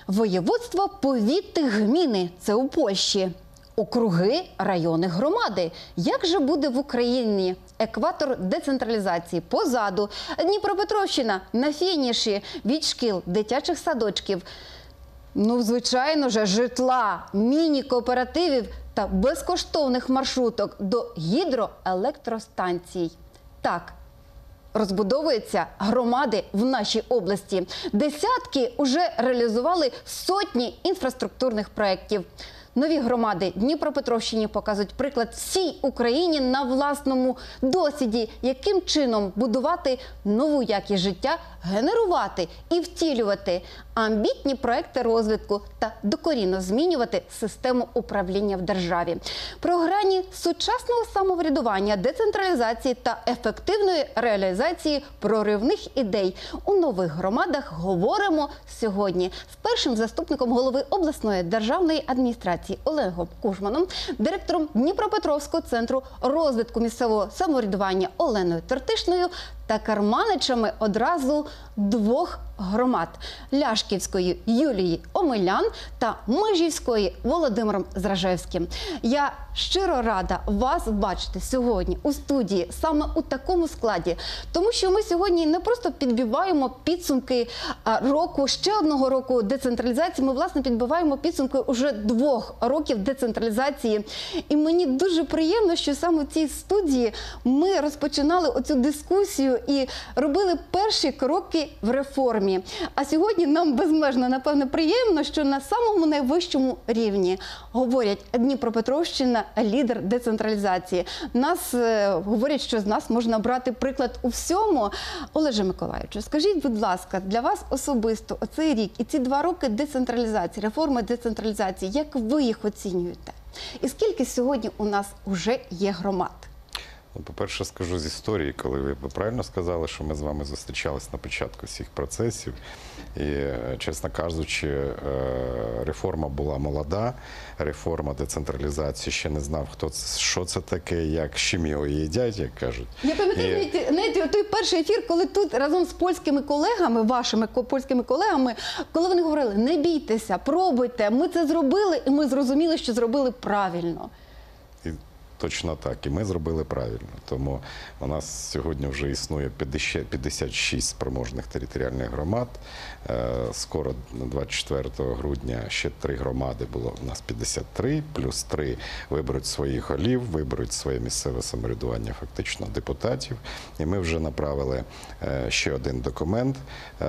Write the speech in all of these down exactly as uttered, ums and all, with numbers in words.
Воєводство, повіти, гміни – це у Польщі. Округи, райони, громади. Як же буде в Україні екватор децентралізації? Позаду. Дніпропетровщина на фініші від шкіл, дитячих садочків. Ну, звичайно ж, житла, міні-кооперативів та безкоштовних маршруток до гідроелектростанцій. Так, розбудовуються громади в нашій області. Десятки уже реалізували сотні інфраструктурних проєктів. Нові громади Дніпропетровщині показують приклад всій Україні на власному досвіді, яким чином будувати нову якість життя, генерувати і втілювати амбітні проекти розвитку та докорінно змінювати систему управління в державі. Про грані сучасного самоврядування, децентралізації та ефективної реалізації проривних ідей у нових громадах говоримо сьогодні з першим заступником голови обласної державної адміністрації Олегом Кужманом, директором Дніпропетровського центру розвитку місцевого самоврядування Оленою Тертишною та керманичами одразу двох громад – Ляшківської Юлії Омелян та Межівської Володимиром Зражевським. Я щиро рада вас бачити сьогодні у студії саме у такому складі, тому що ми сьогодні не просто підбиваємо підсумки року, ще одного року децентралізації, ми, власне, підбиваємо підсумки уже двох років децентралізації. І мені дуже приємно, що саме в цій студії ми розпочинали оцю дискусію і робили перші кроки в реформі. А сьогодні нам безмежно, напевно, приємно, що на самому найвищому рівні говорять Дніпропетровщина – лідер децентралізації. Нас е, говорять, що з нас можна брати приклад у всьому. Олеже Миколайовичу, скажіть, будь ласка, для вас особисто оцей рік і ці два роки децентралізації, реформи децентралізації, як ви їх оцінюєте? І скільки сьогодні у нас вже є громад? По-перше, скажу з історії, коли ви правильно сказали, що ми з вами зустрічались на початку всіх процесів. І, чесно кажучи, реформа була молода, реформа децентралізації, ще не знав, хто це, що це таке, як, з чим його їдять, як кажуть. Я пам'ятаю, і... знаєте, той перший ефір, коли тут разом з польськими колегами, вашими польськими колегами, коли вони говорили, не бійтеся, пробуйте, ми це зробили, і ми зрозуміли, що зробили правильно. Точно так. І ми зробили правильно. Тому у нас сьогодні вже існує п'ятдесят шість спроможних територіальних громад. Скоро, двадцять четвертого грудня, ще три громади було. У нас п'ятдесят три, плюс три виберуть своїх голів, виберуть своє місцеве самоврядування, фактично, депутатів. І ми вже направили ще один документ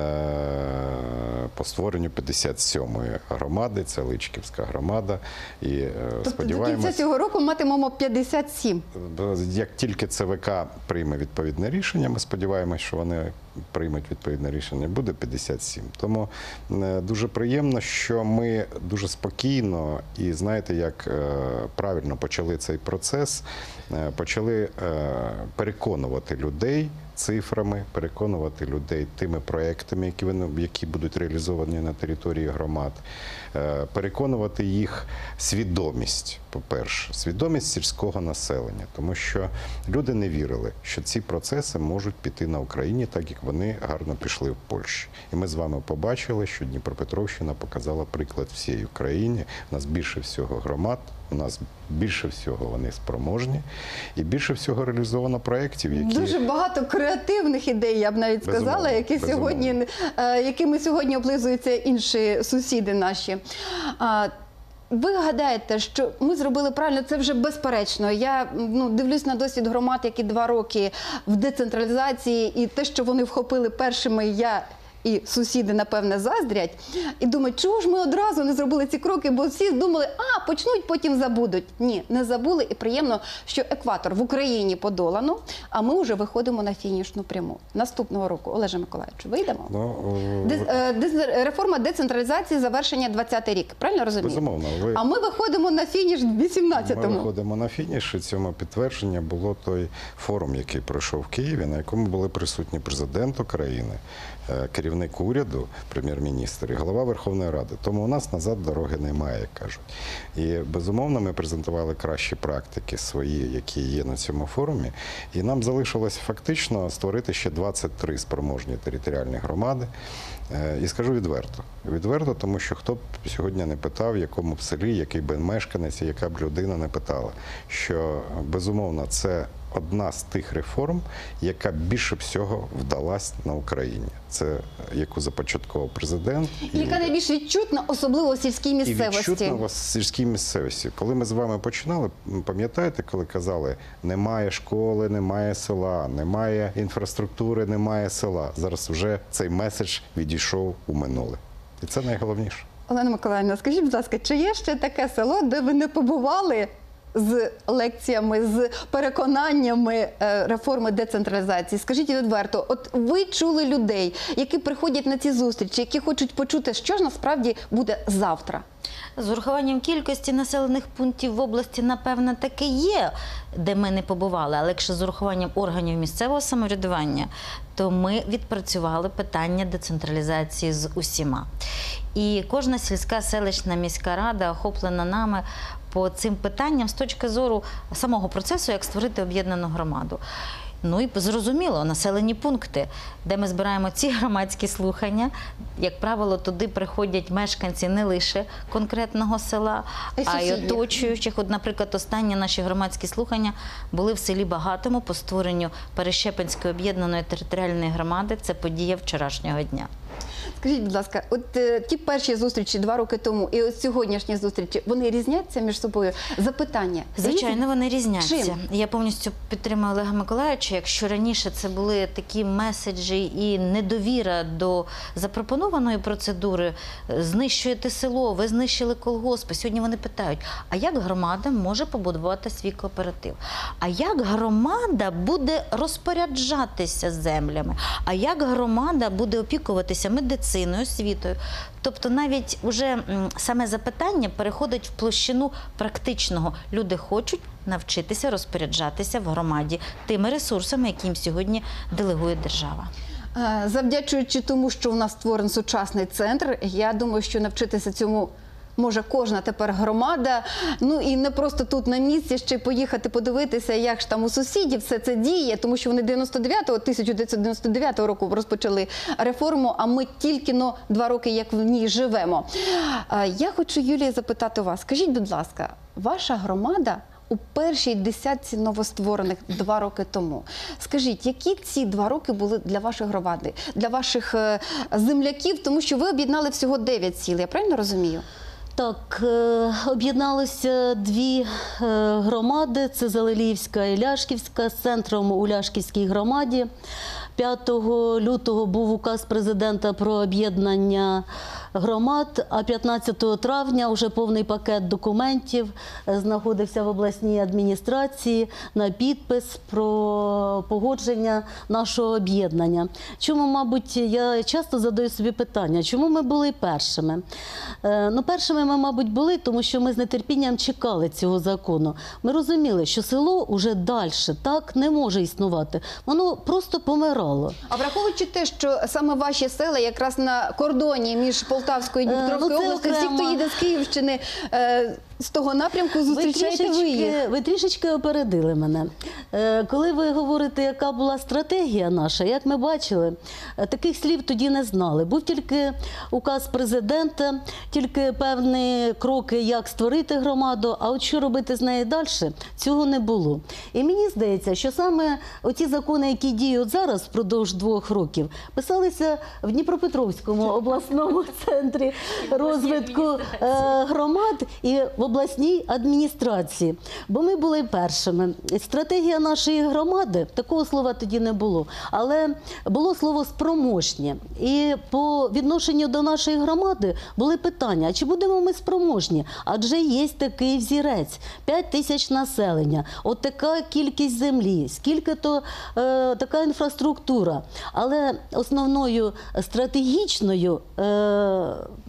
по створенню п'ятдесят сьомої громади. Це Личківська громада. І тобто сподіваємось... до кінця цього року матимемо п'ятдесят сім. Як тільки ЦВК прийме відповідне рішення, ми сподіваємось, що вони приймуть відповідне рішення, буде п'ятдесят сім. Тому дуже приємно, що ми дуже спокійно і, знаєте, як правильно почали цей процес, почали переконувати людей цифрами, переконувати людей тими проектами, які, вони, які будуть реалізовані на території громад, переконувати їх свідомість, по-перше, свідомість сільського населення, тому що люди не вірили, що ці процеси можуть піти на Україні, так як вони гарно пішли в Польщі. І ми з вами побачили, що Дніпропетровщина показала приклад всій Україні. У нас більше всього громад, у нас більше всього вони спроможні і більше всього реалізовано проєктів, які... Дуже багато креативних ідей, я б навіть сказала, безумовно, які безумовно. сьогодні, якими сьогодні облизуються інші сусіди наші. Ви гадаєте, що ми зробили правильно? Це вже безперечно. Я ну, дивлюсь на досвід громад, які два роки в децентралізації, і те, що вони вхопили першими, я і сусіди, напевне, заздрять, і думають, чого ж ми одразу не зробили ці кроки, бо всі думали, а, почнуть, потім забудуть. Ні, не забули, і приємно, що екватор в Україні подолано, а ми вже виходимо на фінішну пряму. Наступного року, Олеже Миколайовичу, вийдемо? Ну, Дез, дез, реформа децентралізації, завершення двадцятий рік, правильно розумію? Безумовно. Ви... А ми виходимо на фініш в вісімнадцятому. Ми виходимо на фініш, і цьому підтвердження було той форум, який пройшов в Києві, на якому були присутні президент України, керівник керівник уряду, прем'єр-міністр і голова Верховної Ради. Тому у нас назад дороги немає, як кажуть. І, безумовно, ми презентували кращі практики свої, які є на цьому форумі. І нам залишилось фактично створити ще двадцять три спроможні територіальні громади. І скажу відверто. Відверто, тому що хто б сьогодні не питав, в якому б селі, який би мешканець, яка б людина не питала, що, безумовно, це одна з тих реформ, яка більше всього вдалась на Україні. Це яку започаткував президент. І яка найбільш відчутна, особливо в сільській І місцевості. відчутно в сільській місцевості. Коли ми з вами починали, пам'ятаєте, коли казали, немає школи, немає села, немає інфраструктури, немає села. Зараз вже цей меседж відійшов у минуле. І це найголовніше. Олена Миколаївна, скажіть, будь ласка, чи є ще таке село, де ви не побували з лекціями, з переконаннями е, реформи децентралізації? Скажіть відверто, от ви чули людей, які приходять на ці зустрічі, які хочуть почути, що ж насправді буде завтра? З урахуванням кількості населених пунктів в області, напевно, таки є, де ми не побували. Але якщо з урахуванням органів місцевого самоврядування, то ми відпрацювали питання децентралізації з усіма. І кожна сільська, селищна, міська рада охоплена нами по цим питанням з точки зору самого процесу, як створити об'єднану громаду. Ну і зрозуміло, населені пункти, де ми збираємо ці громадські слухання. Як правило, туди приходять мешканці не лише конкретного села, І а й сусідів. оточуючих. От, наприклад, останні наші громадські слухання були в селі Багатому по створенню Перещепинської об'єднаної територіальної громади. Це подія вчорашнього дня. Скажіть, будь ласка, от е, ті перші зустрічі два роки тому і от сьогоднішні зустрічі, вони різняться між собою? Запитання? Звичайно, вони різняться. Чим? Я повністю підтримую Олега Миколайовича. Якщо раніше це були такі меседжі і недовіра до запропонованої процедури, знищуєте село, ви знищили колгоспи. Сьогодні вони питають, а як громада може побудувати свій кооператив? А як громада буде розпоряджатися землями? А як громада буде опікуватися медициною, освітою? Тобто навіть уже м, саме запитання переходить в площину практичного. Люди хочуть навчитися розпоряджатися в громаді тими ресурсами, які їм сьогодні делегує держава. Е, Завдячуючи тому, що в нас створений сучасний центр, я думаю, що навчитися цьому може кожна тепер громада. Ну і не просто тут на місці, ще й поїхати подивитися, як ж там у сусідів все це діє, тому що вони дев'яносто дев'ятого, тисяча дев'ятсот дев'яносто дев'ятого року розпочали реформу, а ми тільки но два роки як в ній живемо. Е, Я хочу, Юлія, запитати вас, скажіть, будь ласка, ваша громада у першій десятці новостворених два роки тому. Скажіть, які ці два роки були для вашої громади, для ваших е, земляків, тому що ви об'єднали всього дев'ять сіл, я правильно розумію? Так, е, об'єдналися дві е, громади, це Залилівська і Ляшківська, з центром у Ляшківській громаді. п'ятого лютого був указ президента про об'єднання громад, а п'ятнадцятого травня вже повний пакет документів знаходився в обласній адміністрації на підпис про погодження нашого об'єднання. Чому, мабуть, я часто задаю собі питання, чому ми були першими? Е, ну, першими ми, мабуть, були, тому що ми з нетерпінням чекали цього закону. Ми розуміли, що село уже далі так не може існувати. Воно просто помирало. А враховуючи те, що саме ваші села якраз на кордоні між Полтавською і Е, Дніпровською ну, це областю, всі, хто окремо. їде з Київщини, е, з того напрямку Ви зустрічаєте ви їх. трішечки, ви трішечки опередили мене. Е, Коли ви говорите, яка була стратегія наша, як ми бачили, е, таких слів тоді не знали. Був тільки указ президента, тільки певні кроки, як створити громаду, а от що робити з нею далі, цього не було. І мені здається, що саме оті закони, які діють зараз впродовж двох років, писалися в Дніпропетровському обласному центрі розвитку е, громад і в обласній адміністрації, бо ми були першими. Стратегія нашої громади, такого слова тоді не було, але було слово «спроможні». І по відношенню до нашої громади були питання, а чи будемо ми спроможні? Адже є такий взірець – п'ять тисяч населення, от така кількість землі, скільки-то е, така інфраструктура. Але основною стратегічною е,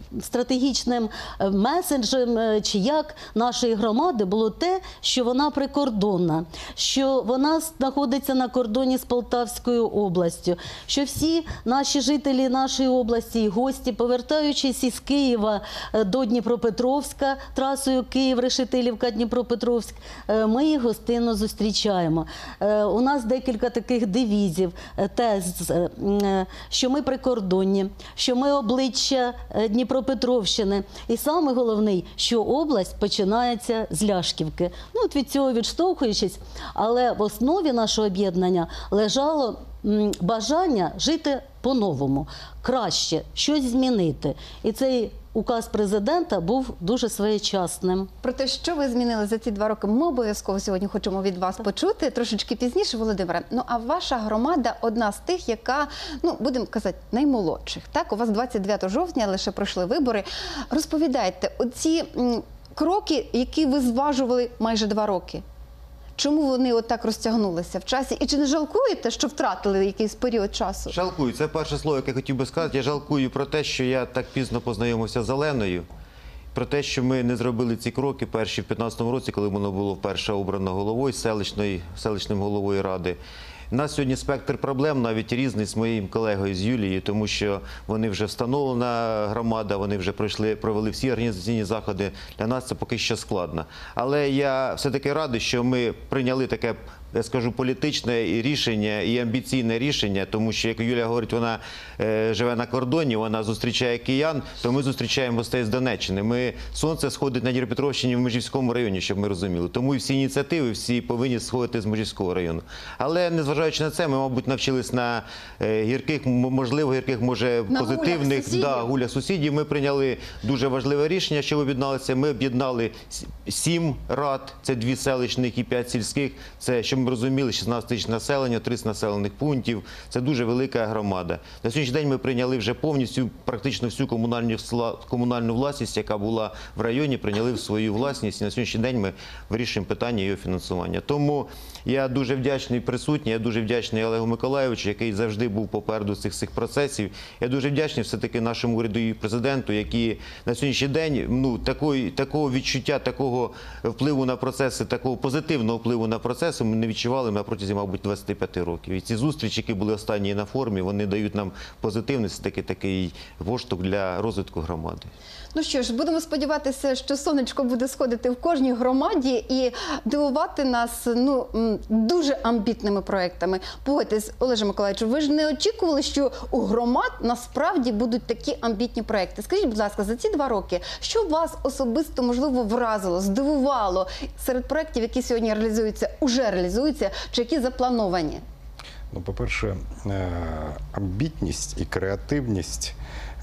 стратегічним е, меседжем е, чи як нашої громади було те, що вона прикордонна, що вона знаходиться на кордоні з Полтавською областю, що всі наші жителі нашої області і гості, повертаючись із Києва е, до Дніпропетровська трасою Київ-Решетилівка-Дніпропетровськ, е, ми їх гостинно зустрічаємо. Е, У нас декілька таких девізів, е, тез, е, е, що ми прикордонні, що ми обличчя е, Дніпропетровщини. І саме головне, що область починається з Ляшківки. Ну, от від цього відштовхуючись, але в основі нашого об'єднання лежало м, бажання жити по-новому, краще, щось змінити. І цей указ президента був дуже своєчасним. Про те, що ви змінили за ці два роки, ми обов'язково сьогодні хочемо від вас почути трошечки пізніше, Володимире. Ну а ваша громада одна з тих, яка, ну будемо казати, наймолодших. Так, у вас двадцять дев'ятого жовтня лише пройшли вибори. Розповідайте, оці м, кроки, які ви зважували майже два роки. Чому вони отак розтягнулися в часі? І чи не жалкуєте, що втратили якийсь період часу? Жалкую. Це перше слово, яке хотів би сказати. Я жалкую про те, що я так пізно познайомився з Оленою, про те, що ми не зробили ці кроки перші в п'ятнадцятому році, коли воно було вперше обрано головою селищної, селищним головою ради. У нас сьогодні спектр проблем навіть різний з моїм колегою, з Юлією, тому що вони вже встановлена громада, вони вже пройшли, провели всі організаційні заходи. Для нас це поки що складно. Але я все-таки радий, що ми прийняли таке, я скажу, політичне рішення і амбіційне рішення, тому що, як Юлія говорить, вона е, живе на кордоні, вона зустрічає киян, то ми зустрічаємо гостей з Донеччини. Ми, сонце сходить на Дніпропетровщині в Межівському районі, щоб ми розуміли. Тому і всі ініціативи всі повинні сходити з Межівського району. Але, незважаючи на це, ми, мабуть, навчились на е, гірких, можливо, гірких, може, На позитивних гулях да, гулях сусідів. Ми прийняли дуже важливе рішення, що об'єдналися. Ми об'єднали сім рад, це дві селищних і п'ять сільських. Це, щоб ми розуміли, шістнадцять тисяч населення, тридцять населених пунктів. Це дуже велика громада. На сьогоднішній день ми прийняли вже повністю, практично всю комунальну, комунальну власність, яка була в районі, прийняли в свою власність. І на сьогоднішній день ми вирішуємо питання її фінансування. Тому я дуже вдячний присутній, я дуже вдячний Олегу Миколайовичу, який завжди був попереду цих цих процесів. Я дуже вдячний все-таки нашому уряду і президенту, які на сьогоднішній день, ну, такої, такого відчуття, такого впливу на процеси, такого позитивного впливу на процеси ми не відчували на протязі, мабуть, двадцяти п'яти років. І ці зустрічі, які були останні на форумі, вони дають нам позитивний такий, такий поштовх для розвитку громади. Ну що ж, будемо сподіватися, що сонечко буде сходити в кожній громаді і дивувати нас, ну, м, дуже амбітними проектами. Погодьтесь, Олеже Миколаївичу, ви ж не очікували, що у громад насправді будуть такі амбітні проекти. Скажіть, будь ласка, за ці два роки, що вас особисто, можливо, вразило, здивувало серед проєктів, які сьогодні реалізуються, уже реалізуються, чи які заплановані? Ну, по-перше, е, амбітність і креативність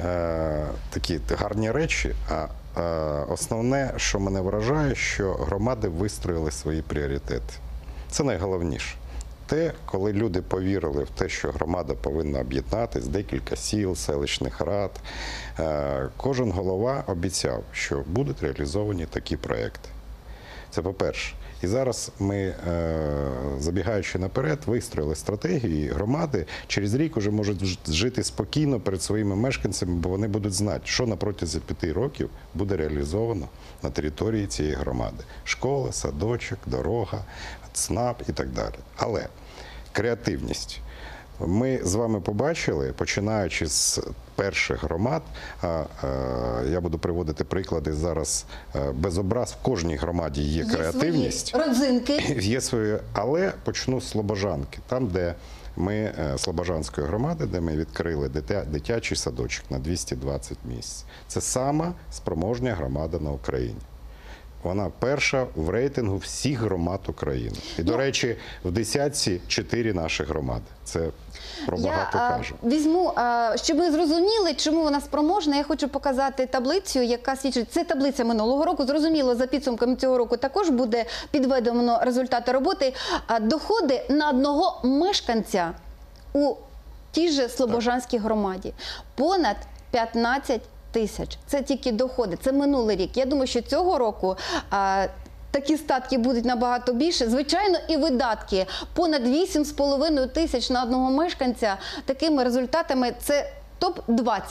е, такі гарні речі, а е, основне, що мене вражає, що громади вистроїли свої пріоритети. Це найголовніше. Те, коли люди повірили в те, що громада повинна об'єднатися, декілька сіл, селищних рад, е, кожен голова обіцяв, що будуть реалізовані такі проекти. Це по-перше. І зараз ми, е, забігаючи наперед, вистроїли стратегію, і громади через рік вже можуть жити спокійно перед своїми мешканцями, бо вони будуть знати, що на протязі п'яти років буде реалізовано на території цієї громади. Школа, садочок, дорога, ЦНАП і так далі. Але креативність. Ми з вами побачили, починаючи з перших громад, а, а, я буду приводити приклади зараз, а, без образ, в кожній громаді є, є креативність. Свої родзинки. Є свої, але почну з Слобожанки, там, де ми, Слобожанської громади, де ми відкрили дитя, дитячий садочок на двісті двадцять місць. Це сама спроможна громада на Україні. Вона перша в рейтингу всіх громад України. І, до речі, в десятці чотири наші громади. Це про багато я, каже. Я візьму, а, щоб ви зрозуміли, чому вона спроможна, я хочу показати таблицю, яка свідчить. Це таблиця минулого року. Зрозуміло, за підсумками цього року також буде підведено результати роботи. А, доходи на одного мешканця у тій же Слобожанській громаді. Понад п'ятнадцять тисяч. Це тільки доходи. Це минулий рік. Я думаю, що цього року а, такі статки будуть набагато більше. Звичайно, і видатки. Понад вісім з половиною тисяч на одного мешканця. Такими результатами це топ двадцять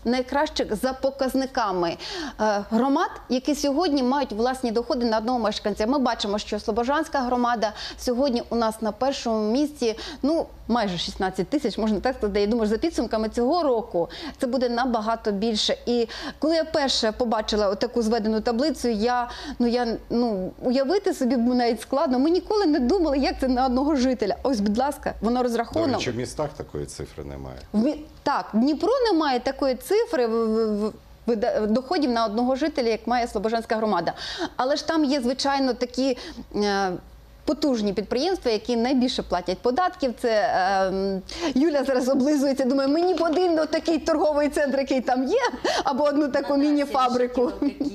найкращих за показниками е, громад, які сьогодні мають власні доходи на одного мешканця. Ми бачимо, що Слобожанська громада сьогодні у нас на першому місці, ну, майже шістнадцять тисяч, можна так сказати. Я думаю, за підсумками цього року це буде набагато більше. І коли я перше побачила таку зведену таблицю, я, ну, я, ну, уявити собі навіть складно. Ми ніколи не думали, як це на одного жителя. Ось, будь ласка, воно До розраховано. речі, в містах такої цифри немає. В мі- Так, Дніпро не має такої цифри в- в- в- вида- доходів на одного жителя, як має Слобожанська громада. Але ж там є, звичайно, такі е, потужні підприємства, які найбільше платять податків. Це е, Юля зараз облизується, думає, мені б один такий торговий центр, який там є, або одну таку міні-фабрику.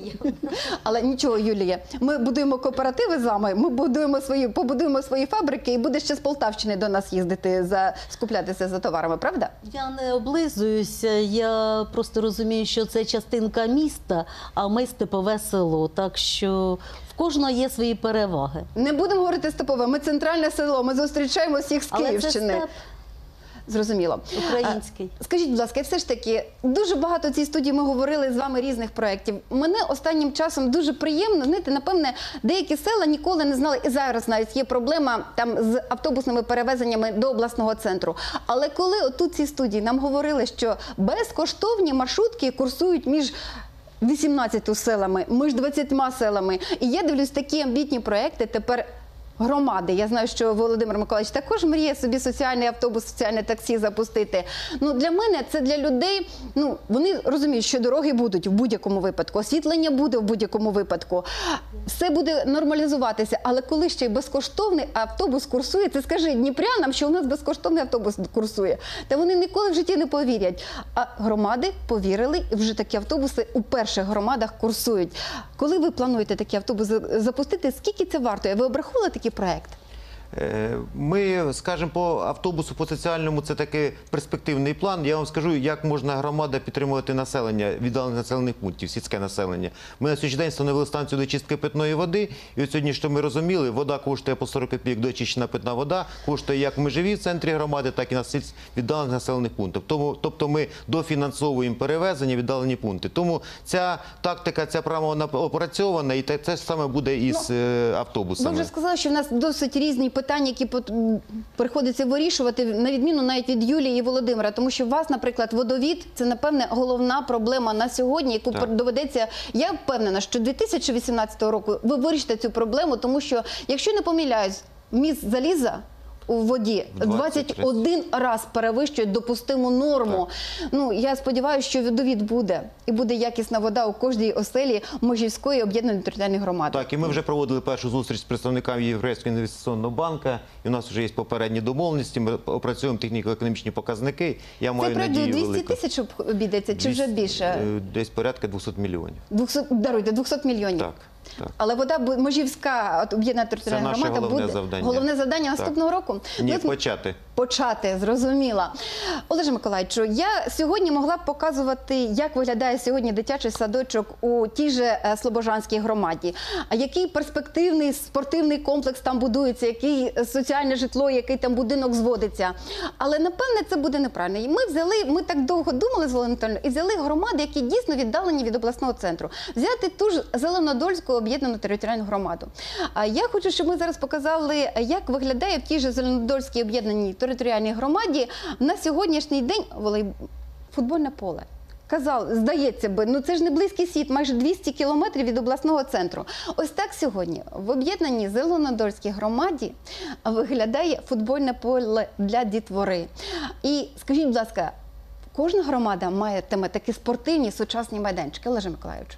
Але нічого, Юлія, ми будуємо кооперативи з вами, ми будуємо свої, побудуємо свої фабрики, і буде ще з Полтавщини до нас їздити, за, скуплятися за товарами, правда? Я не облизуюся, я просто розумію, що це частинка міста, а ми степове село. Так що в кожного є свої переваги. Не будемо говорити степове, ми центральне село, ми зустрічаємо всіх з Але це Київщини. степ Зрозуміло. український. А, Скажіть, будь ласка, все ж таки, дуже багато в цій студії ми говорили з вами різних проєктів. Мене останнім часом дуже приємно, знаєте, напевне, деякі села ніколи не знали, і зараз навіть є проблема там з автобусними перевезеннями до обласного центру. Але коли отут в цій студії нам говорили, що безкоштовні маршрутки курсують між вісімнадцятьма селами, між двадцятьма селами. І я дивлюсь, такі амбітні проекти тепер громади. Я знаю, що Володимир Миколаївич також мріє собі соціальний автобус, соціальне таксі запустити. Ну, для мене це для людей, ну, вони розуміють, що дороги будуть в будь-якому випадку, освітлення буде в будь-якому випадку. Все буде нормалізуватися, але коли ще й безкоштовний автобус курсує, це скажи дніпрянам, що у нас безкоштовний автобус курсує. Та вони ніколи в житті не повірять. А громади повірили, і вже такі автобуси у перших громадах курсують. Коли ви плануєте такі автобуси запустити, скільки це вартує? Ви обрахували такий проект? Е, Ми, скажімо, по автобусу, по соціальному, це такий перспективний план. Я вам скажу, як можна громада підтримувати населення, віддалених населених пунктів, сільське населення. Ми на сьогоднішній день встановили станцію до чистки питної води. І от сьогодні, що ми розуміли, вода коштує по сорок копійок, доочищена питна вода, коштує як в межовій центрі громади, так і на сільсь- віддалених населених пунктах. Тому, тобто ми дофінансовуємо перевезення, віддалені пункти. Тому ця тактика, ця програма, вона опрацьована, і те- це ж саме буде із е, автобусами. Ви вже сказали, що в нас досить різні питання, які пот- приходиться вирішувати, на відміну навіть від Юлії і Володимира. Тому що у вас, наприклад, водовід – це, напевне, головна проблема на сьогодні, яку Так. доведеться, я впевнена, що дві тисячі вісімнадцятого року ви вирішите цю проблему, тому що, якщо не помиляюсь, вміст заліза у воді В двадцять двадцять один раз перевищує допустиму норму. Ну, я сподіваюся, що водовід буде. І буде якісна вода у кожній оселі Можівської об'єднаної територіальної громади. Так, і ми вже проводили першу зустріч з представниками Європейського інвестиційного банку, і у нас вже є попередні домовленості, ми опрацюємо техніко-економічні показники. Я Це маю проєкт надію двісті велику. тисяч обійдеться, чи вже більше? Е, Десь порядка двохсот мільйонів. двісті, даруйте, двісті мільйонів. Так, так. Але вода бу- Можівська от, об'єднана територіальна Це наше громада головне буде завдання. головне завдання Так. наступного року. Ні, Ви- почати. Почати, зрозуміла. Олеже Миколаївичу, я сьогодні могла б показувати, як виглядає сьогодні дитячий садочок у тій же е, Слобожанській громаді. А який перспективний спортивний комплекс там будується, який е, соціальне житло, який там будинок зводиться. Але, напевне, це буде неправильно. І ми взяли, ми так довго думали з Валентиною, і взяли громади, які дійсно віддалені від обласного центру. Взяти ту ж Зеленодольську об'єднану територіальну громаду. А я хочу, щоб ми зараз показали, як виглядає в тій же Зеленодольській об'єднаній територіальній громаді на сьогоднішній день волей... футбольне поле. Казав, здається би, ну це ж не близький світ, майже двісті кілометрів від обласного центру. Ось так сьогодні в об'єднаній Зеленодольській громаді виглядає футбольне поле для дітвори. І скажіть, будь ласка, кожна громада матиме такі спортивні сучасні майданчики? Олеже Миколаївичу.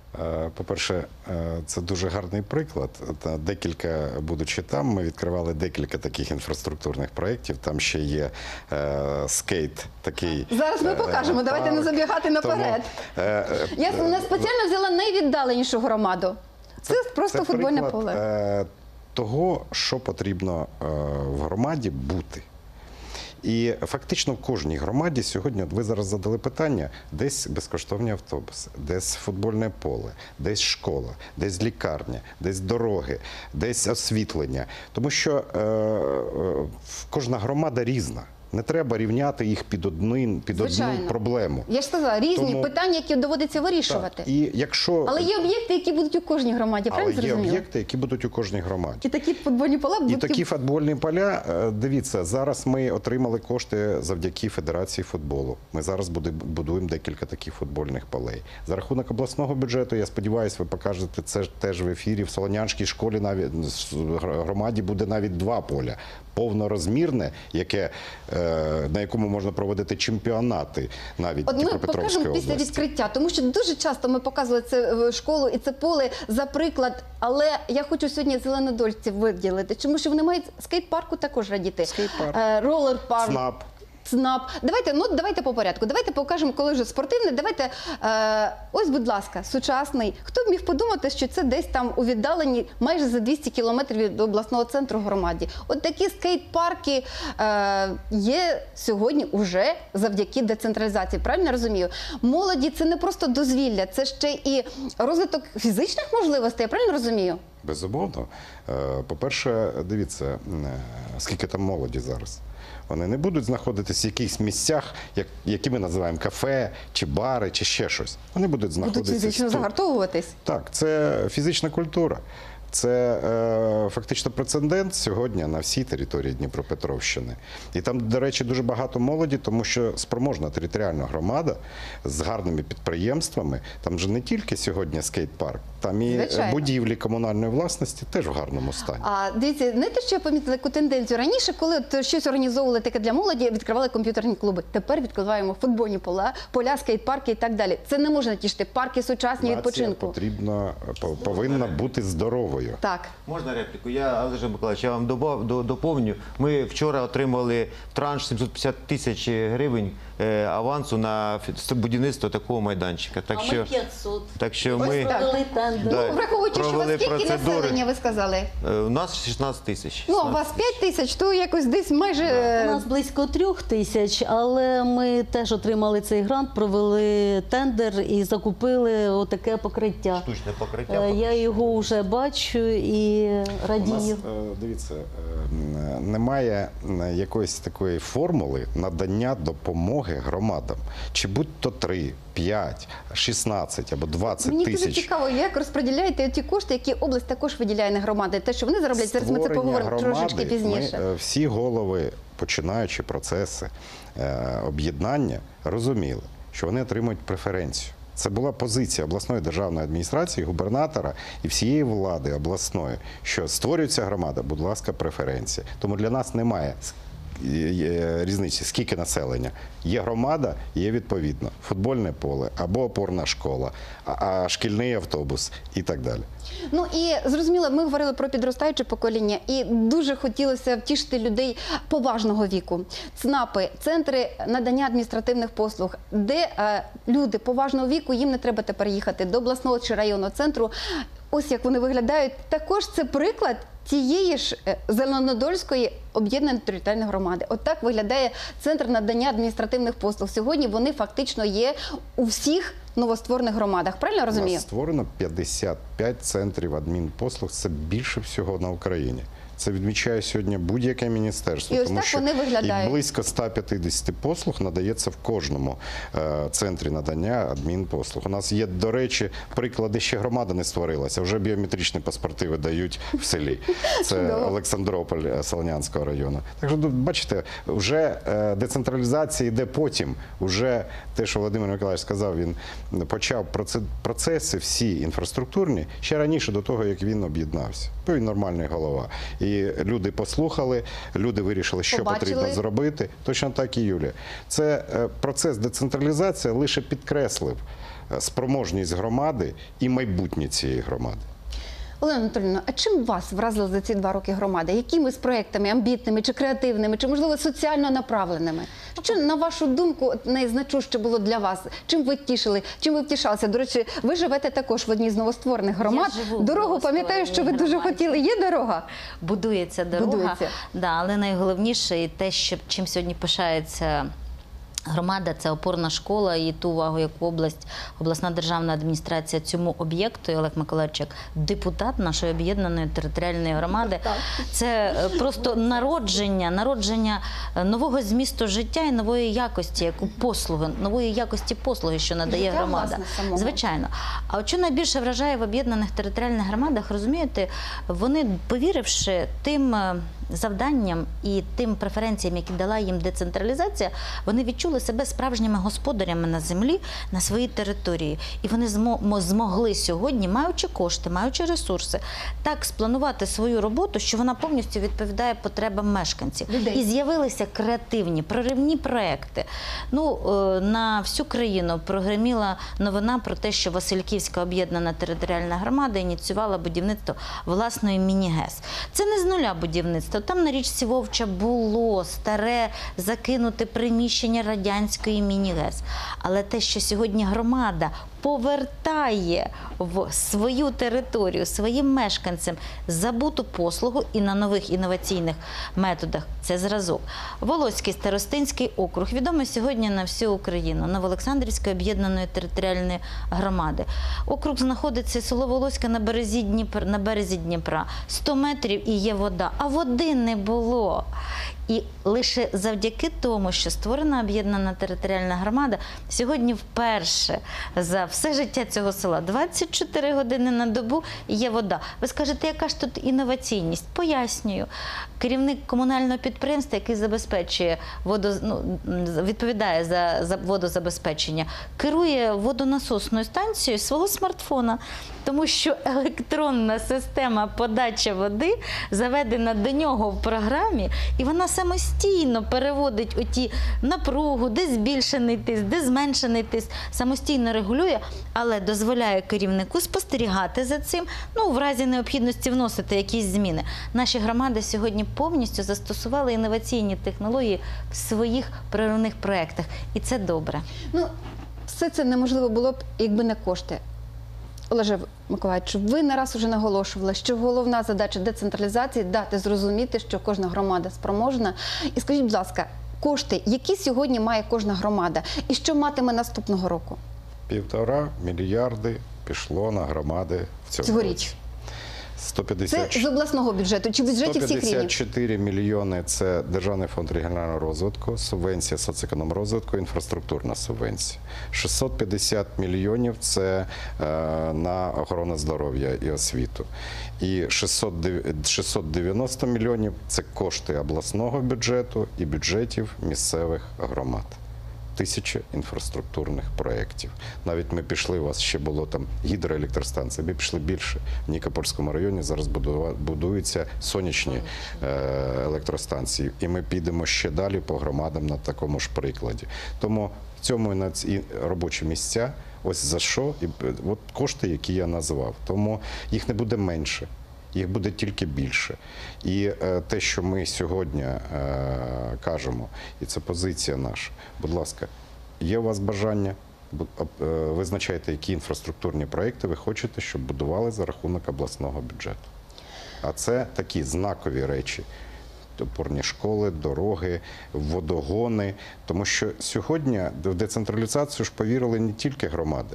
Е, По-перше, е, це дуже гарний приклад. Та декілька, будучи там, ми відкривали декілька таких інфраструктурних проєктів. Там ще є е, скейт такий. Зараз ми е, покажемо, давайте не парк. забігати наперед. Тому, е, е, Я не спеціально взяла найвіддаленішу громаду. Це, просто це футбольне приклад, поле. е, того, що потрібно е, в громаді бути. І фактично в кожній громаді сьогодні, от ви зараз задали питання, десь безкоштовні автобуси, десь футбольне поле, десь школа, десь лікарня, десь дороги, десь освітлення. Тому що е, е, кожна громада різна. Не треба рівняти їх під одну, під одну Звичайно. проблему. Я ж сказала, різні Тому- питання, які доводиться вирішувати. Так, і якщо... Але є об'єкти, які будуть у кожній громаді, Але правильно є зрозуміло? об'єкти, які будуть у кожній громаді. І такі футбольні поля І будуть... такі футбольні поля, е, дивіться, зараз ми отримали кошти завдяки Федерації футболу. Ми зараз буде- будуємо декілька таких футбольних полей. За рахунок обласного бюджету, я сподіваюся, ви покажете це ж теж в ефірі. В Солонянській школі навіть в громаді буде навіть два поля. Повнорозмірне, яке, е, на якому можна проводити чемпіонати навіть От ми Дніпропетровської покажемо після області. відкриття, тому що дуже часто ми показували це в школу і це поле за приклад. Але я хочу сьогодні зеленодольців виділити, тому що вони мають скейт-парку також радіти. Скейт-парк. Е, ролер-парк. ЦНАП. ЦНАП. Давайте, ну давайте по порядку. Давайте покажемо, коли вже спортивне. Давайте, е, ось, будь ласка, сучасний. Хто б міг подумати, що це десь там у віддаленні майже за двісті кілометрів від обласного центру громаді. От такі скейт-парки е, є сьогодні уже завдяки децентралізації. Правильно я розумію? Молоді це не просто дозвілля, це ще і розвиток фізичних можливостей. Я правильно розумію? Безумовно. Е, По-перше, дивіться, е, скільки там молоді зараз. Вони не будуть знаходитись в якихось місцях, як, які ми називаємо кафе, чи бари, чи ще щось. Вони будуть Будуть знаходитися фізично тут. загартовуватись. Так, це фізична культура. Це е, фактично прецедент сьогодні на всій території Дніпропетровщини. І там, до речі, дуже багато молоді, тому що спроможна територіальна громада з гарними підприємствами. Там же не тільки сьогодні скейт-парк, там і Звичайно. будівлі комунальної власності теж в гарному стані. А дивіться, знаєте, що я помітила яку тенденцію? Раніше, коли от щось організовували таке для молоді, відкривали комп'ютерні клуби. Тепер відкриваємо футбольні поля, поля, скейт-парки і так далі. Це не можна тішити. Парки сучасні Нація відпочинку. потрібно, по- повинна бути здоровою. Так. Можна репліку? Я, Олеже Миколаївич, я вам добав, до- доповню. Ми вчора отримали в транш сімсот п'ятдесят тисяч гривень е, авансу на фі- будівництво такого майданчика. Так що, п'ятсот. так що Ось ми... так. Провели тендер. Да. Ну, враховуючи, що у вас провели скільки процедури. населення, ви сказали? Е, У нас шістнадцять тисяч. Ну, а у вас п'ять тисяч, то якось десь майже... У нас близько трьох тисяч, але ми теж отримали цей грант, провели тендер і закупили отаке покриття. Штучне покриття. Е, Я його вже бачу і У нас, радію. е, дивіться, е, немає е, якоїсь такої формули надання допомоги громадам. Чи будь-то три, п'ять, шістнадцять або двадцять Мені дуже тисяч. цікаво, як розподіляєте ті кошти, які область також виділяє на громади. Те, що вони зароблять, зараз ми це Створення поговоримо трошечки громади, пізніше. Ми, е, всі голови, починаючи процеси е, об'єднання, розуміли, що вони отримують преференцію. Це була позиція обласної державної адміністрації, губернатора і всієї влади обласної, що створюється громада, будь ласка, преференція. Тому для нас немає е, різниці, скільки населення. Є громада, є відповідно футбольне поле або опорна школа, а, а шкільний автобус і так далі. Ну і зрозуміло, ми говорили про підростаюче покоління, і дуже хотілося втішити людей поважного віку. ЦНАПи, центри надання адміністративних послуг, де е, люди поважного віку, їм не треба тепер їхати до обласного чи районного центру. Ось як вони виглядають. Також це приклад тієї ж е, Зеленодольської об'єднаної територіальної громади. От так виглядає центр надання адміністративних послуг. Сьогодні вони фактично є у всіх новостворених громадах. Правильно я У розумію? нас створено п'ятдесят п'ять центрів адмінпослуг. Це більше всього на Україні. Це відмічає сьогодні будь-яке міністерство. І ось тому так що вони виглядають. і близько ста п'ятдесят послуг надається в кожному е, центрі надання адмінпослуг. У нас є, до речі, приклади, ще громада не створилася. Вже біометричні паспорти видають в селі. Це Чудово. Олександрополь е, Солонянського району. Так що, ну, бачите, вже е, децентралізація йде потім. Уже те, що Володимир Миколаївич сказав, він почав проце- процеси всі інфраструктурні ще раніше до того, як він об'єднався. То він нормальний голова. І люди послухали, люди вирішили, що Побачили. потрібно зробити. Точно так і Юлія. Це е, процес децентралізації лише підкреслив е, спроможність громади і майбутнє цієї громади. Олена Анатоліївна, а чим вас вразили за ці два роки громада? Якими з проектами, амбітними чи креативними, чи, можливо, соціально направленими? Що, на вашу думку, найзначуще було для вас? Чим ви тішили? Чим ви втішалися? До речі, ви живете також в одній з новостворених громад. Я живу в Дорогу, пам'ятаю, що ви дуже новоствореній хотіли. Є дорога? Будується дорога, Будується. Да, але найголовніше і те, що чим сьогодні пишається Громада – це опорна школа, і ту увагу, яку область, обласна державна адміністрація цьому об'єкту, і Олег Миколайович, як депутат нашої об'єднаної територіальної громади, це просто народження, народження нового змісту життя і нової якості, яку послуги, нової якості послуги, що надає Життя, громада. власне, самого. Звичайно. А от що найбільше вражає в об'єднаних територіальних громадах, розумієте, вони, повіривши тим завданням і тим преференціям, які дала їм децентралізація, вони відчули себе справжніми господарями на землі, на своїй території. І вони змо- змогли сьогодні, маючи кошти, маючи ресурси, так спланувати свою роботу, що вона повністю відповідає потребам мешканців. Людей. І з'явилися креативні, проривні проекти. Ну, е, на всю країну прогреміла новина про те, що Васильківська об'єднана територіальна громада ініціювала будівництво власної міні-ГЕС. Це не з нуля будівництво. Там на річці Вовча було старе закинуте приміщення радянської міні-ГЕС. Але те, що сьогодні громада повертає в свою територію своїм мешканцям забуту послугу і на нових інноваційних методах, це зразок. Волоський старостинський округ відомий сьогодні на всю Україну, Новоолександрівської об'єднаної територіальної громади. Округ знаходиться, село Волоське, на березі Дніпра, на березі Дніпра. сто метрів і є вода, а води не було. І лише завдяки тому, що створена об'єднана територіальна громада, сьогодні вперше за все життя цього села двадцять чотири години на добу є вода. Ви скажете, яка ж тут інноваційність? Пояснюю. Керівник комунального підприємства, який забезпечує водо, ну, відповідає за, за водозабезпечення, керує водонасосною станцією свого смартфона, тому що електронна система подачі води заведена до нього в програмі, і вона самостійно переводить оті напругу, де збільшений тиск, де зменшений тиск, самостійно регулює, але дозволяє керівнику спостерігати за цим, ну, в разі необхідності вносити якісь зміни. Наші громади сьогодні повністю застосували інноваційні технології в своїх проривних проєктах, і це добре. Ну, все це неможливо було б, якби не кошти. Олеже Миколаївичу, ви не раз уже наголошували, що головна задача децентралізації – дати зрозуміти, що кожна громада спроможна. І скажіть, будь ласка, кошти, які сьогодні має кожна громада, і що матиме наступного року? Півтора мільярди пішло на громади в цьому Цьогоріч. році. сто п'ятдесят Це з обласного бюджету чи бюджетів всіх сто п'ятдесят рівнів? чотири мільйони – це Державний фонд регіонального розвитку, субвенція соцекономрозвитку, інфраструктурна субвенція. шістсот п'ятдесят мільйонів – це е, на охорону здоров'я і освіту. І шістсот дев'яносто мільйонів – це кошти обласного бюджету і бюджетів місцевих громад. Тисячі інфраструктурних проєктів. Навіть ми пішли, у вас ще було там гідроелектростанції, ми пішли більше. В Нікопольському районі зараз будуються сонячні електростанції. І ми підемо ще далі по громадам на такому ж прикладі. Тому в цьому і робочі місця, ось за що, і от кошти, які я назвав. Тому їх не буде менше. Їх буде тільки більше. І е, те, що ми сьогодні е, кажемо, і це позиція наша, будь ласка, є у вас бажання, е, визначайте, які інфраструктурні проекти ви хочете, щоб будували за рахунок обласного бюджету. А це такі знакові речі. Опорні школи, дороги, водогони. Тому що сьогодні в децентралізацію ж повірили не тільки громади.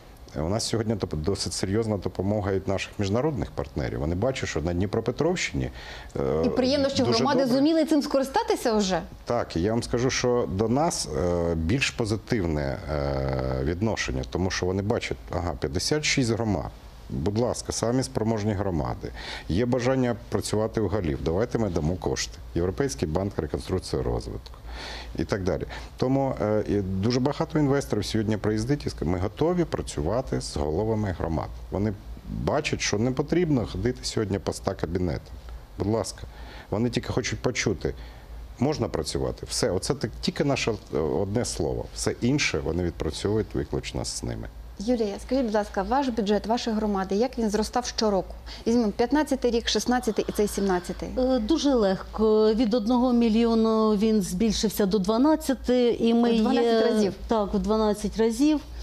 У нас сьогодні досить серйозна допомога від наших міжнародних партнерів. Вони бачать, що на Дніпропетровщині І приємно, що дуже громади добре. зуміли цим скористатися вже. Так, і я вам скажу, що до нас більш позитивне відношення, тому що вони бачать, ага, п'ятдесят шість громад. Будь ласка, самі спроможні громади. Є бажання працювати у голів. Давайте ми дамо кошти. Європейський банк реконструкції і розвитку. І так далі. Тому е, і дуже багато інвесторів сьогодні приїздять і скажуть, ми готові працювати з головами громад. Вони бачать, що не потрібно ходити сьогодні по ста кабінетам. Будь ласка, вони тільки хочуть почути, можна працювати. Все, оце так, тільки наше одне слово. Все інше вони відпрацьовують виключно з ними. Юлія, скажіть, будь ласка, ваш бюджет, вашої громади, як він зростав щороку? Візьмемо п'ятнадцятий рік, шістнадцятий і цей сімнадцятий. Е, Дуже легко. Від одного мільйону він збільшився до дванадцяти. І ми У дванадцять є, разів? Так, у дванадцять разів.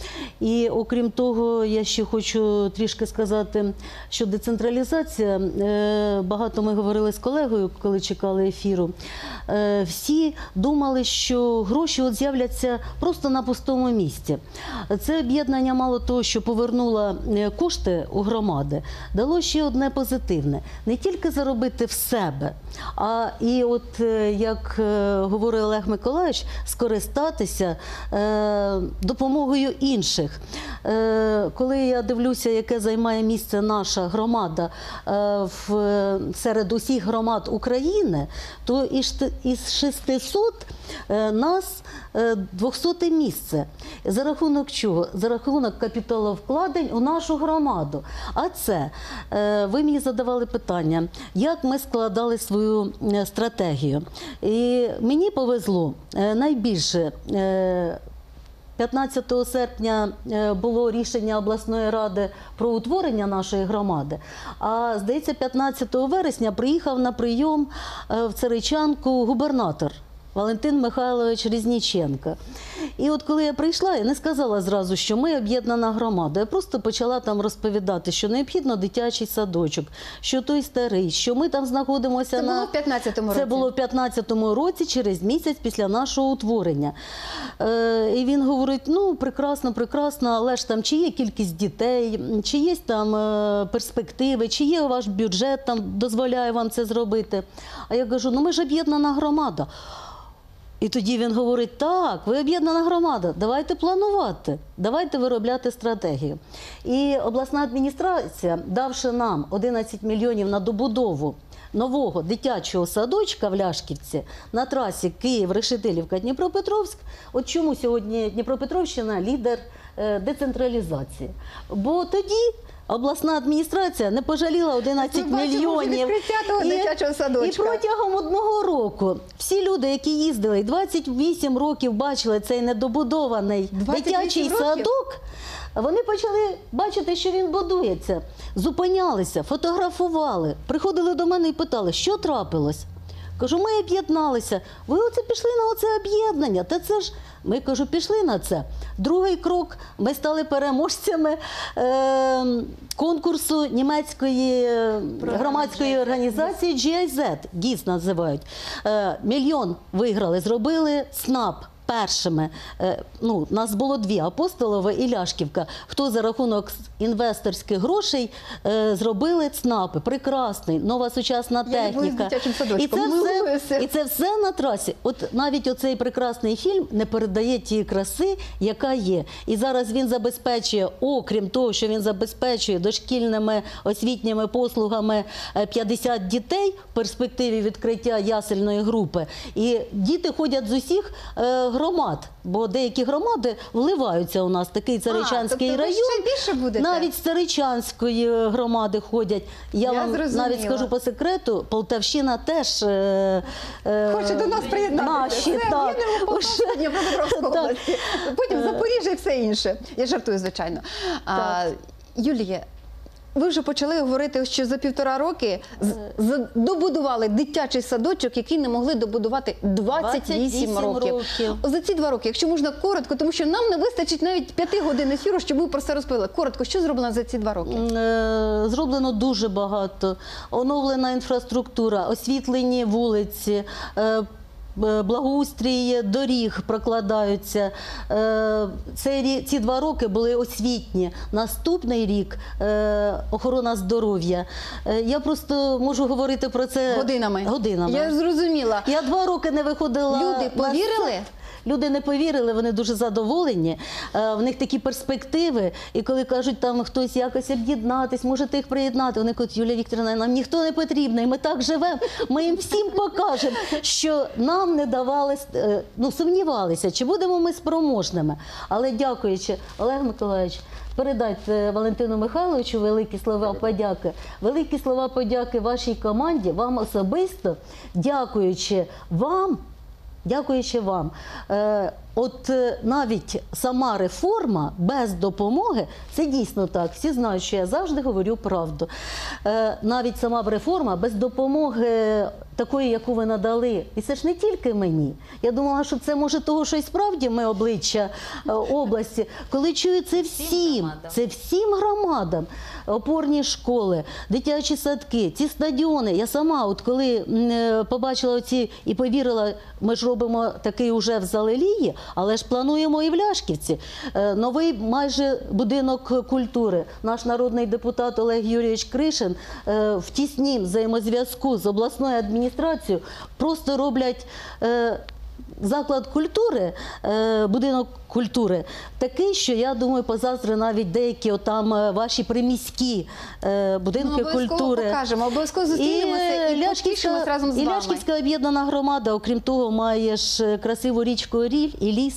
І окрім того, я ще хочу трішки сказати, що децентралізація, е, багато ми говорили з колегою, коли чекали ефіру, е, всі думали, що гроші от з'являться просто на пустому місці. Це об'єднання мало того, що повернуло е, кошти у громади, дало ще одне позитивне. Не тільки заробити в себе, а і от, е, як е, говорив Олег Миколайович, скористатися е, допомогою інших. Е, коли я дивлюся, яке займає місце наша громада е, в, серед усіх громад України, то із, із шестисот е, нас е, двохсоте місце. За рахунок чого? За рахунок капіталовкладень у нашу громаду. А це, е, ви мені задавали питання, як ми складали свою е, стратегію. І мені повезло е, найбільше. Е, п'ятнадцятого серпня було рішення обласної ради про утворення нашої громади, а, здається, п'ятнадцятого вересня приїхав на прийом в Царичанку губернатор Валентин Михайлович Різніченко. І от коли я прийшла, я не сказала зразу, що ми об'єднана громада. Я просто почала там розповідати, що необхідно дитячий садочок, що той старий, що ми там знаходимося Це на... було в п'ятнадцятому році? Це було в п'ятнадцятому році, через місяць після нашого утворення. Е, і він говорить, ну, прекрасно, прекрасно, але ж там чи є кількість дітей, чи є там е, перспективи, чи є ваш бюджет, там дозволяє вам це зробити. А я кажу, ну ми ж об'єднана громада. І тоді він говорить, так, ви об'єднана громада, давайте планувати, давайте виробляти стратегію. І обласна адміністрація, давши нам одинадцять мільйонів на добудову нового дитячого садочка в Ляшківці на трасі Київ-Решетилівка-Дніпропетровськ, от чому сьогодні Дніпропетровщина лідер е, децентралізації. Бо тоді обласна адміністрація не пожаліла одинадцять мільйонів. І, дитячого садочка. І протягом одного року всі люди, які їздили, і двадцять вісім років бачили цей недобудований дитячий років? садок, вони почали бачити, що він будується. Зупинялися, фотографували, приходили до мене і питали, що трапилось. Кажу, ми об'єдналися. Ви оце пішли на оце об'єднання. Та це ж, ми, кажу, пішли на це. Другий крок, ми стали переможцями е, конкурсу німецької громадської організації джі ай зет, ГІС називають. Е, мільйон виграли, зробили СНАП. Першими, ну, нас було дві, Апостолова і Ляшківка, хто за рахунок інвесторських грошей е, зробили ЦНАПи. Прекрасний, нова сучасна Я техніка. І це, все, і це все на трасі. От навіть оцей прекрасний фільм не передає тієї краси, яка є. І зараз він забезпечує, окрім того, що він забезпечує дошкільними освітніми послугами п'ятдесят дітей в перспективі відкриття ясельної групи. І діти ходять з усіх е, громад, бо деякі громади вливаються у нас, такий Царичанський а, тобто район. Ви ще більше будете? Навіть з Царичанської громади ходять. Я, Я вам зрозуміла. навіть скажу по секрету, Полтавщина теж е, е, Хоче до нас приєднатися. наші, Все, так. об'єднуємо Полтавську, Дніпропетровську Так. області. Потім Запоріжжя і все інше. Я жартую, звичайно. А, Юлія, ви вже почали говорити, що за півтора роки з- з- добудували дитячий садочок, який не могли добудувати двадцять вісім років. років. За ці два роки, якщо можна коротко, тому що нам не вистачить навіть п'яти годин ефіру, щоб ви про це розповіли. Коротко, що зроблено за ці два роки? Е, Зроблено дуже багато. Оновлена інфраструктура, освітлені вулиці, е, благоустрій доріг прокладаються. Е, Цей рік, ці два роки були освітні. Наступний рік е, охорона здоров'я. Е, Я просто можу говорити про це Годинами. годинами. Я зрозуміла. Я два роки не виходила. Люди на повірили? сцену. Люди не повірили, вони дуже задоволені. Е, В них такі перспективи. І коли кажуть, там хтось якось об'єднатись, можете їх приєднати. Вони кажуть, Юлія Вікторівна, нам ніхто не потрібний, ми так живемо. Ми їм всім покажемо, що нам не давали, е, ну, сумнівалися, чи будемо ми спроможними. Але дякуючи, Олег Миколайович, передайте Валентину Михайловичу великі слова подяки. Великі слова подяки вашій команді, вам особисто, дякуючи вам, Дякуючи вам. Е, от е, навіть сама реформа без допомоги, це дійсно так, всі знають, що я завжди говорю правду. Е, навіть сама реформа без допомоги такої, яку ви надали, і це ж не тільки мені. Я думала, що це може того, що і справді ми обличчя е, області. Коли чую це всім, громадам. це всім громадам, опорні школи, дитячі садки, ці стадіони. Я сама, от коли м, е, побачила оці і повірила, ми ж робимо такий уже в Залелії, але ж плануємо і в Ляшківці. Е, Новий майже будинок культури. Наш народний депутат Олег Юрійович Кришин е, в тіснім взаємозв'язку з обласною адміністрацією просто роблять е, заклад культури, е, будинок культури, такий, що, я думаю, позаздрі навіть деякі отам е, ваші приміські е, будинки Ну, обов'язково культури. покажемо, обов'язково зустрінемося і, Ляшківська, потішимось разом з і вами. Ляшківська об'єднана громада, окрім того, має ж красиву річку Оріль і ліс.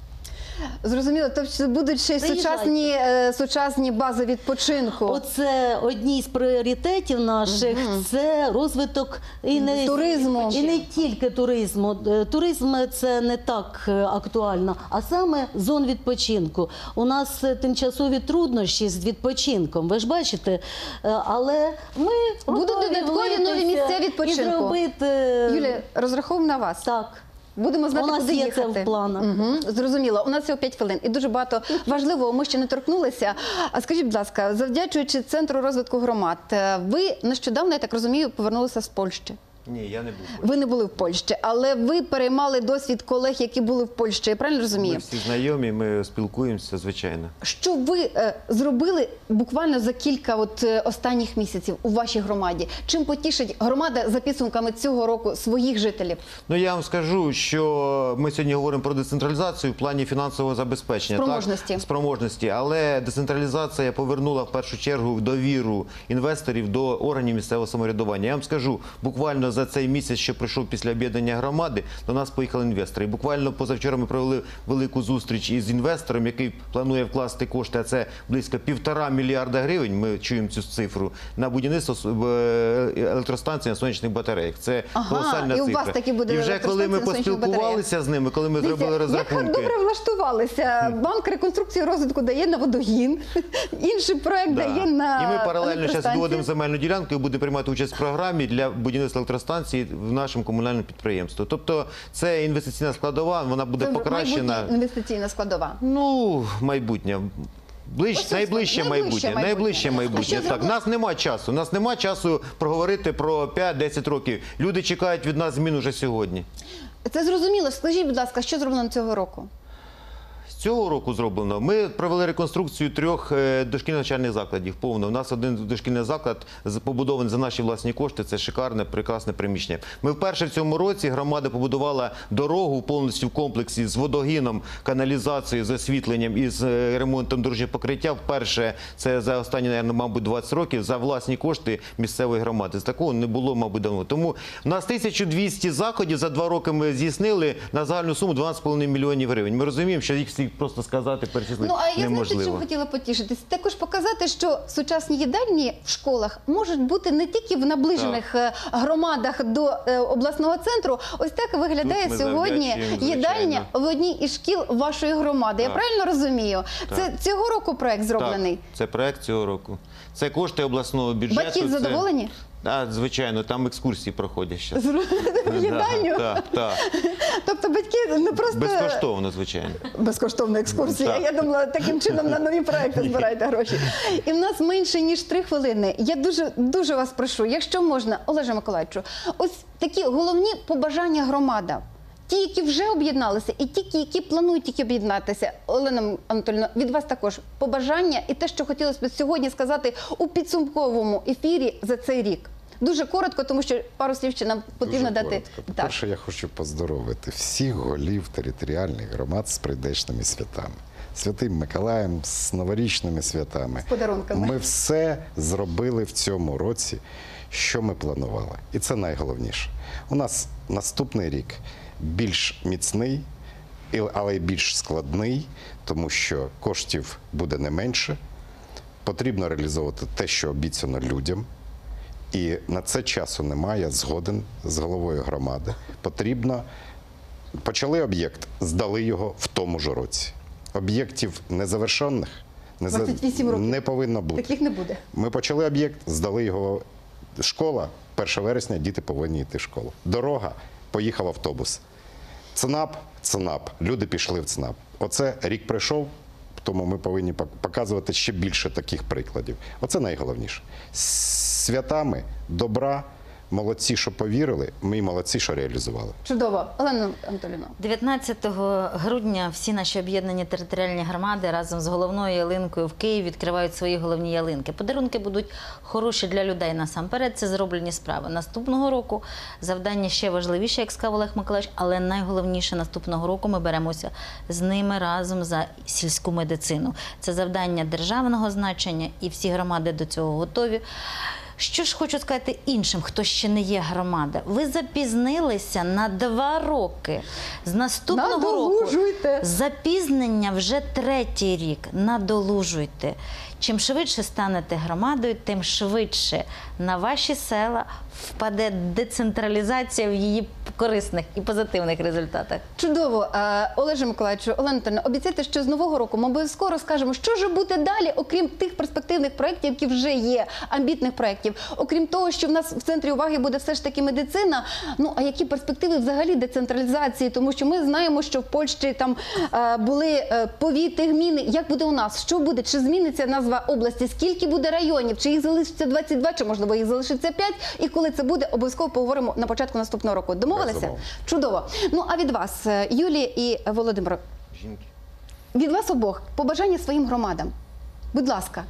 Зрозуміло, тобто будуть ще й Приїжджайте. сучасні, е, сучасні бази відпочинку. Оце одні з пріоритетів наших, це розвиток і не, Туризму. і не тільки туризму. Е, Туризм – це не так е, актуально, а саме зон відпочинку. У нас е, тимчасові труднощі з відпочинком, ви ж бачите, Е, але ми Будуть готові додаткові нові влитися місця відпочинку. І зробити… Юлія, розраховуємо на вас. Так. Будемо знати, У нас куди є їхати. це в планах. Угу, зрозуміло. У нас всього п'ять хвилин. І дуже багато важливого ми ще не торкнулися. А скажіть, будь ласка, завдячуючи Центру розвитку громад, ви нещодавно, я так розумію, повернулися з Польщі. Ні, я не був. Ви не були в Польщі, але ви переймали досвід колег, які були в Польщі. Я правильно Ми розумію? всі знайомі, ми спілкуємося, звичайно. Що ви е, зробили буквально за кілька от, е, останніх місяців у вашій громаді? Чим потішить громада за підсумками цього року своїх жителів? Ну, я вам скажу, що ми сьогодні говоримо про децентралізацію в плані фінансового забезпечення. Спроможності. Так? Спроможності. Але децентралізація повернула в першу чергу довіру інвесторів до органів місцевого самоврядування. Я вам скажу, буквально за цей місяць, що пройшов після об'єднання громади, до нас поїхали інвестори. І буквально позавчора ми провели велику зустріч із інвестором, який планує вкласти кошти, а це близько півтора мільярда гривень, ми чуємо цю цифру, на будівництво е, електростанцій на сонячних батареях. Це Ага, колосальна і у цифра. вас таки буде І вже коли ми електростанція на сонячних поспілкувалися з ними, коли ми Дивіться, зробили розрахунки. Як добре влаштувалися. Банк реконструкції і розвитку дає на водогін, інший проект Да. дає на І ми паралельно зараз електростанції. доводимо земельну ділянку і буде приймати участь в програмі для будівництва електростанції в нашому комунальному підприємстві. Тобто це інвестиційна складова, вона буде Це покращена. майбутня інвестиційна складова. Ну, майбутнє. Ближ, Ось ось, найближче найближче майбутнє. майбутнє. Найближче А майбутнє. що Так, зробили? нас нема часу. Нас нема часу проговорити про п'ять-десять років. Люди чекають від нас змін уже сьогодні. Це зрозуміло. Скажіть, будь ласка, що зроблено цього року? З цього року зроблено. Ми провели реконструкцію трьох е, дошкільних навчальних закладів. Повно. У нас один дошкільний заклад з- побудований за наші власні кошти. Це шикарне, прекрасне приміщення. Ми вперше в цьому році громада побудувала дорогу повністю в комплексі з водогіном, каналізацією, з освітленням і з е, ремонтом дорожнього покриття. Вперше це за останні, наверное, мабуть, двадцять років за власні кошти місцевої громади. З такого не було, мабуть, давно. Тому у нас тисяча двісті заходів за два роки ми здійснили на загальну суму дванадцять з половиною мільйонів гривень. Ми розуміємо, що їх всі просто сказати, перечислити Ну, а я знаєте, неможливо. чим хотіла потішитись? Також показати, що сучасні їдальні в школах можуть бути не тільки в наближених е, громадах до е, обласного центру. Ось так виглядає Тут ми сьогодні завдячуємо, їдальня звичайно. в одній із шкіл вашої громади. Я Так. правильно розумію? Це цього року проект зроблений. Так, це проект цього року. Це кошти обласного бюджету. Батьки це- задоволені? Так, звичайно, там екскурсії проходять зараз. В їдальню? Так, так. Тобто батьки не просто Безкоштовно, звичайно. безкоштовна екскурсія. Так. Я думала, таким чином на нові проекти збираєте гроші. І в нас менше ніж три хвилини. Я дуже дуже вас прошу, якщо можна, Олеже Миколаївичу, ось такі головні побажання громада. Ті, які вже об'єдналися, і ті, які планують тільки об'єднатися. Олена Анатоліївна, від вас також побажання і те, що хотілося б сьогодні сказати у підсумковому ефірі за цей рік. Дуже коротко, тому що пару слів ще нам потрібно Дуже дати. коротко. Так. По-перше, я хочу поздоровити всіх голів територіальних громад з прийдешними святами. Святим Миколаєм, з новорічними святами. З подарунками. Ми все зробили в цьому році, що ми планували. І це найголовніше. У нас наступний рік більш міцний, і- але й більш складний, тому що коштів буде не менше. Потрібно реалізовувати те, що обіцяно людям. І на це часу немає, я згоден з головою громади. Потрібно почали об'єкт, здали його в тому ж році. Об'єктів незавершених не, за- двадцять вісім років. не повинно бути. Таких не буде. Ми почали об'єкт, здали його. Школа, першого вересня, діти повинні йти в школу. Дорога, поїхав автобус. ЦНАП, ЦНАП, люди пішли в ЦНАП. Оце рік пройшов, тому ми повинні пок- показувати ще більше таких прикладів. Оце найголовніше. З святами, добра, молодці, що повірили, ми й молодці, що реалізували. Чудово. Олена Анатоліївна. дев'ятнадцятого грудня всі наші об'єднані територіальні громади разом з головною ялинкою в Києві відкривають свої головні ялинки. Подарунки будуть хороші для людей насамперед. Це зроблені справи. Наступного року завдання ще важливіше, як сказав Олег Миколаївич, але найголовніше наступного року ми беремося з ними разом за сільську медицину. Це завдання державного значення, і всі громади до цього готові. Що ж хочу сказати іншим, хто ще не є громада. Ви запізнилися на два роки. З наступного року Надолужуйте. запізнення вже третій рік. Надолужуйте. Чим швидше станете громадою, тим швидше на ваші села впаде децентралізація в її корисних і позитивних результатах. Чудово. Е, Олеже Миколаївичу, Олена Анатоліївна, обіцяйте, що з нового року ми обов'язково розкажемо, що ж буде далі, окрім тих перспективних проєктів, які вже є, амбітних проєктів. Окрім того, що в нас в центрі уваги буде все ж таки медицина, ну а які перспективи взагалі децентралізації? Тому що ми знаємо, що в Польщі там е, були е, повіти, гміни. Як буде у нас? Що буде? Чи зміниться назва області? Скільки буде районів? Чи їх залишиться двадцять два, чи можливо їх залишиться п'ять? І коли це буде, обов'язково поговоримо на початку наступного року. Домовилися? Безумовно. Чудово. Ну а від вас, е, Юлія і Володимир, Жінки. від вас обох побажання своїм громадам. Будь ласка.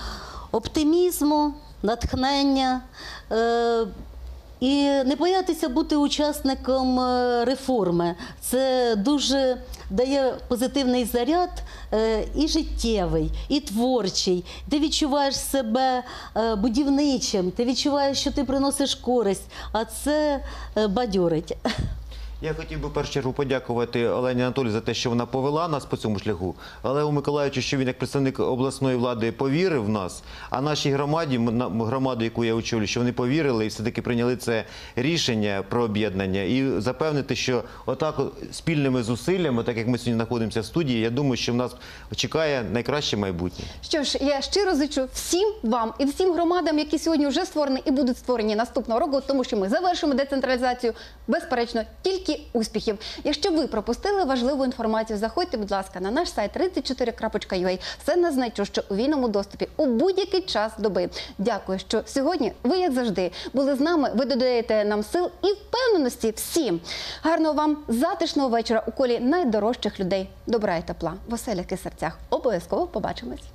Оптимізму, натхнення е, і не боятися бути учасником е, реформи. Це дуже дає позитивний заряд е, і життєвий, і творчий. Ти відчуваєш себе е, будівничим, ти відчуваєш, що ти приносиш користь, а це е, бадьорить. Я хотів би в першу чергу подякувати Олені Анатолію за те, що вона повела нас по цьому шляху. Олегу Миколаївичу, що він як представник обласної влади повірив в нас, а нашій громаді, м- на- громаду, яку я очолюю, що вони повірили і все-таки прийняли це рішення про об'єднання. І запевнити, що отак от спільними зусиллями, так як ми сьогодні знаходимося в студії, я думаю, що в нас чекає найкраще майбутнє. Що ж, я щиро зичу всім вам і всім громадам, які сьогодні вже створені і будуть створені наступного року, тому що ми завершимо децентралізацію, безперечно, тільки успіхів. Якщо ви пропустили важливу інформацію, заходьте, будь ласка, на наш сайт тридцять чотири крапка ю а. Все найзнайчуще у вільному доступі у будь-який час доби. Дякую, що сьогодні ви, як завжди, були з нами. Ви додаєте нам сил і впевненості всім. Гарного вам затишного вечора у колі найдорожчих людей. Добра і тепла в оселях і серцях. Обов'язково побачимось.